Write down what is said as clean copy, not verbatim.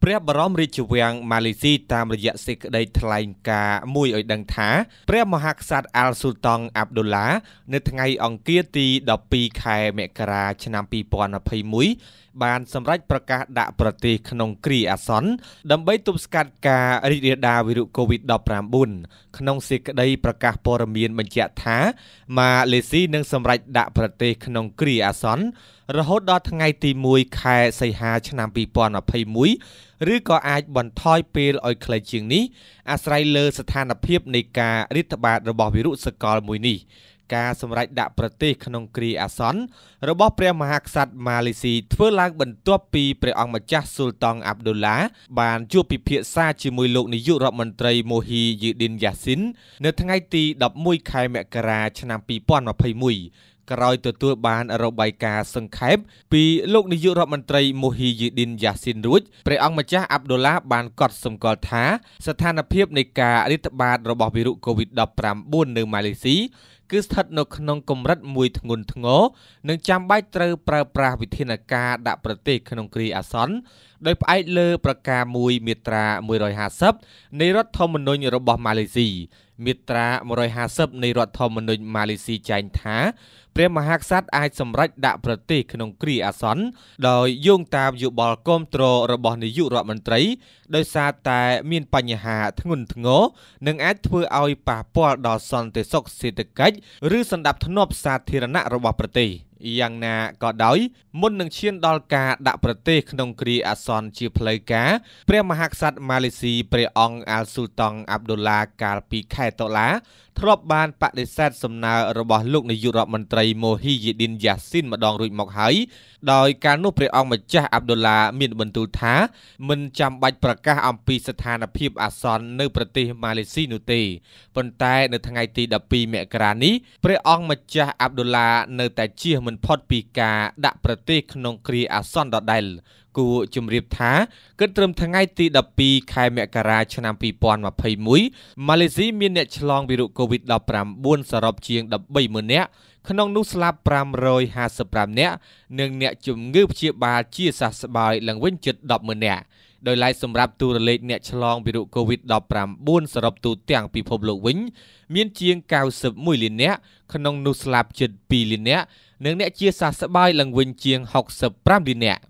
ព្រះបរមរាជវាំងម៉ាឡេស៊ីតាមរយៈសេចក្តីថ្លែងការណ៍មួយឲ្យដឹងថាព្រះមហាក្សត្រអាល់ស៊ុលតង់អាប់ឌុលឡានៅថ្ងៃអង្គារទី12ខែមករាឆ្នាំ2021បានសម្រេចប្រកាសដាក់ប្រទេសក្នុងគ្រាអាសន្នដើម្បីទប់ស្កាត់ការរីករាលដាលវីរុស COVID-19 ក្នុងសេចក្តីប្រកាសព័ត៌មានបញ្ជាក់ថាម៉ាឡេស៊ីនឹងសម្រេចដាក់ប្រទេសក្នុងគ្រាអាសន្នរហូតដល់ថ្ងៃទី1ខែសីហាឆ្នាំ2021ឬក៏អាចបន្ថយពេលឲ្យខ្លីជាងនេះអាស្រ័យលើស្ថានភាពនៃការរាតត្បាតរបស់វីរុសសកលមួយនេះការសម្រេចដាក់ប្រទេសក្នុងគ្រាអាសន្នរបស់ព្រះមហាក្សត្រម៉ាឡេស៊ីធ្វើឡើងបន្ទាប់ពីព្រះអង្គម្ចាស់ស៊ុលតង់អាប់ឌុលឡាបានជួបពិភាក្សាជាមួយលោកនាយករដ្ឋមន្ត្រីម៉ូហ៊ីយីឌីនយ៉ាស៊ីននៅថ្ងៃទី11ខែមករាឆ្នាំ2021ក្រោយទទួលបានរបាយការណ៍សង្ខេបពីលោកនាយករដ្ឋមន្ត្រីម៉ូហ៊ីយីឌីនយ៉ាស៊ីនរួចព្រះអង្គម្ចាស់អាប់ឌុលឡាបានកត់សម្គាល់ថាស្ថានភាពនៃការរាតត្បាតរបស់វីរុស COVID-19 នៅម៉ាឡេស៊ីគឺស្ថិតនៅក្នុងកម្រិតមួយធ្ងន់ធ្ងរនិងចាំបាច់ត្រូវប្រើប្រាស់វិធានការដាក់ប្រទេសក្នុងគ្រាអាសន្នដោយផ្អែកលើប្រការមួយមាត្រា150នៃរដ្ឋធម្មនុញ្ញរបស់ម៉ាឡេស៊ីមាត្រា150នៃរដ្ឋធម្មនុញ្ញម៉ាឡេស៊ីចែងថាព្រះមហាក្សត្រអាចសម្រេចដាក់ប្រទេសក្នុងគ្រាអាសន្នដោយយោងតាមយោបល់គាំទ្ររបស់នាយករដ្ឋមន្ត្រីដោយសារតែមានបញ្ហាធ្ងន់ធ្ងរនិងអាចធ្វើឲ្យប៉ះពាល់ដល់សន្តិសុខសេដ្ឋកិច្ចឬសណ្ដាប់ធ្នាប់សាធារណៈរបស់ប្រទេសយ៉ាងណាក៏ដោយមុននឹងឈានដល់ការដាក់ប្រទេសក្នុងគ្រាអាសន្នជាផ្លូវការព្រះមហាក្សត្រម៉ាឡេស៊ីព្រះអង្គអាល់ស៊ុលតង់អាប់ឌុលឡាកាលពីខែតុលាធ្លាប់បានបដិសេធសំណើរបស់លោកនាយករដ្ឋមន្ត្រីម៉ូហ៊ីយីឌីនយ៉ាស៊ីនម្ដងរួចមកហើយដោយការនោះព្រះអង្គម្ចាស់អាប់ឌុលឡាមានបន្ទូលថាមិនចាំបាច់ប្រកាសអំពីស្ថានភាពអាសន្ននៅប្រទេសម៉ាឡេស៊ីនោះទេប៉ុន្តែនៅថ្ងៃទី12មករានេះព្រះអង្គម្ចាស់អាប់ឌុលឡានៅតែជៀសមិនផុតពីការដាក់ប្រទេសក្នុងគ្រាអាសន្នដដែលគួរជម្រាបថាគិតត្រឹមថ្ងៃទី12ខែមករាឆ្នាំ2021ម៉ាឡេស៊ីមានអ្នកឆ្លងវីរុស COVID-19 សរុបជាង 13,000 នាក់ក្នុងនោះស្លាប់555នាក់និងអ្នកជំងឺព្យាបាលជាសះស្បើយឡើងវិញជិត 10,000 នាក់ដោយឡែកសម្រាប់តួលេខអ្នកឆ្លងវីរុស COVID-19 សរុបទូទាំងពិភពលោកវិញមានជាង91លាននាក់ក្នុងនោះស្លាប់ជិត2លាននាក់និងអ្នកជាសះស្បើយឡើងវិញជាង65លាននាក់